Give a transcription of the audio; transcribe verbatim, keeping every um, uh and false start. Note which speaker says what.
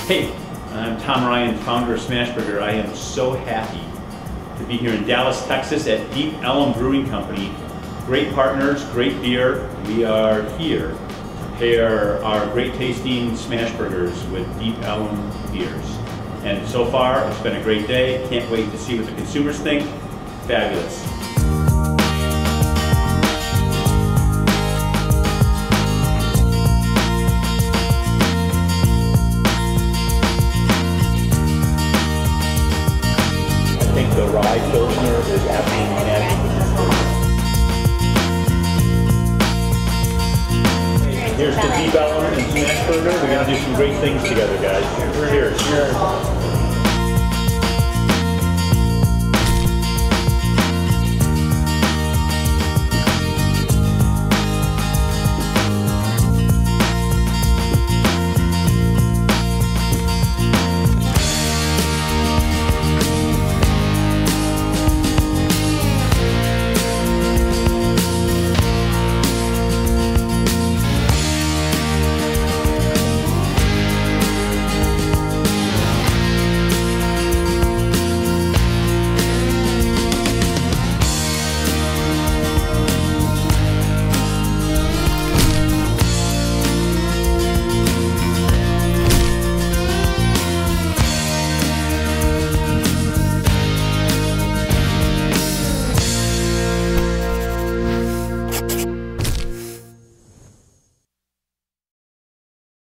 Speaker 1: Hey, I'm Tom Ryan, founder of Smashburger. I am so happy to be here in Dallas, Texas at Deep Ellum Brewing Company. Great partners, great beer. We are here to pair our great tasting Smashburgers with Deep Ellum beers. And so far, it's been a great day. Can't wait to see what the consumers think. Fabulous. I think the rye pilsner is absolutely magical. Here's to Deep Ellum and Smashburger. We're going to do some great things together, guys. Cheers. Cheers.